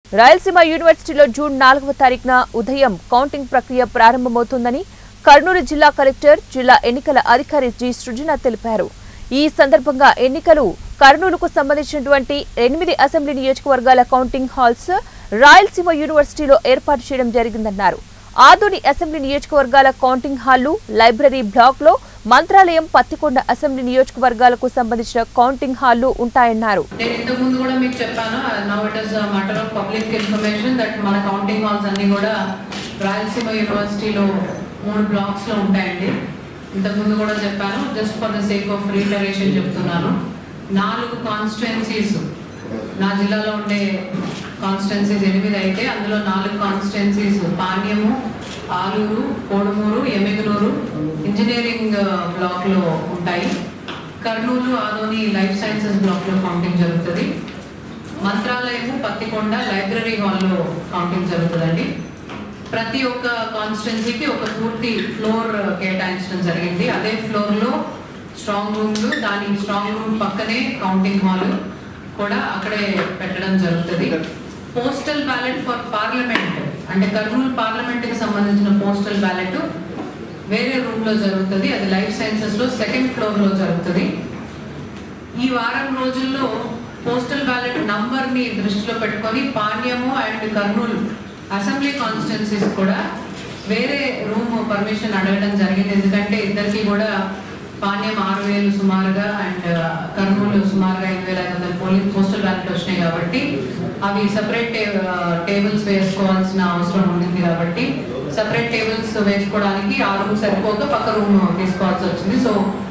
రాయలసీమ యూనివర్సిటీలో జూన్ 4వ తారీఖున ఉదయం కౌంటింగ్ ప్రక్రియ ప్రారంభమవుతుందని కర్నూలు జిల్లా కలెక్టర్, జిల్లా ఎన్నికల అధికారి జి సృజన తెలిపారు. ఈ సందర్భంగా ఎన్నికలు కర్నూలుకు సంబంధించినటువంటి 8 అసెంబ్లీ నియోజకవర్గాల కౌంటింగ్ హాల్స్ రాయలసీమ యూనివర్సిటీలో ఏర్పాటు చేయడం జరిగిందన్నారు. ఆదోని అసెంబ్లీ నియోజకవర్గాల కౌంటింగ్ హాల్లు, లైబ్రరీ బ్లాక్ లో మంత్రాలయం, పత్తికొండ అసెంబ్లీ నియోజకవర్గాలకు సంబంధించిన కౌంటింగ్ హాల్లు ఉంటాయన్నారు. నేను ఇంతకు ముందు కూడా మీకు చెప్పాను, now it is a matter of public information that మన కౌంటింగ్ హాల్స్ అన్ని కూడా రాయలసీమ యూనివర్సిటీలో 3 బ్లాక్స్ లో ఉంటాయండి. ఇంతకు ముందు కూడా చెప్పాను, just for the sake of reiteration చెప్తున్నాను. 4 కాన్స్టిట్యుయెన్సీస్ నా జిల్లాలో ఉండే కాన్స్టిట్యుయెన్సీస్ 8 అయితే అందులో 4 constituencies Panyam, Alur, Kodumur, Yemmiganur engineering block లో ఉంటాయి. Kurnool, Adoni life sciences block లో కౌంటింగ్ జరుగుతుంది. మంత్రాలయము, పత్తికొండ లైబ్రరీ హాల్లో కౌంటింగ్ జరుగుతుందండి. ప్రతి ఒక్క కాన్స్టిట్యుయెన్సీకి ఒక పూర్తి ఫ్లోర్ కేటాయించడం జరిగింది. అదే ఫ్లోర్ లో స్ట్రాంగ్ రూమ్లు, దాని స్ట్రాంగ్ రూమ్ పక్కనే కౌంటింగ్ హాల్ కూడా అక్కడే పెట్టడం జరుగుతుంది. పోస్టల్ బ్యాలెట్ ఫర్ పార్లమెంట్ అంటే కర్నూలు పార్లమెంట్ కి సంబంధించిన పోస్టల్ బ్యాలెట్ వేరే రూమ్ లో జరుగుతుంది. అది లైఫ్ సైన్సెస్ లో 2nd ఫ్లోర్ లో జరుగుతుంది. ఈ వారం రోజుల్లో పోస్టల్ బ్యాలెట్ నంబర్ ని దృష్టిలో పెట్టుకొని Panyam and Kurnool assembly constituencies కూడా వేరే రూమ్ పర్మిషన్ అడగడం జరిగింది. ఎందుకంటే ఇద్దరికి కూడా పాణ్యం 6,000 సుమారుగా అండ్ కర్నూలు సుమారుగా 8,500 పోస్టల్ బ్యాలెట్ వచ్చినాయి కాబట్టి అవి సపరేట్ టేబుల్స్ వేసుకోవాల్సిన అవసరం ఉండింది. కాబట్టి సపరేట్ టేబుల్స్ వేసుకోవడానికి ఆ రూమ్ సరిపోక పక్క రూమ్ తీసుకోవాల్సి వచ్చింది. సో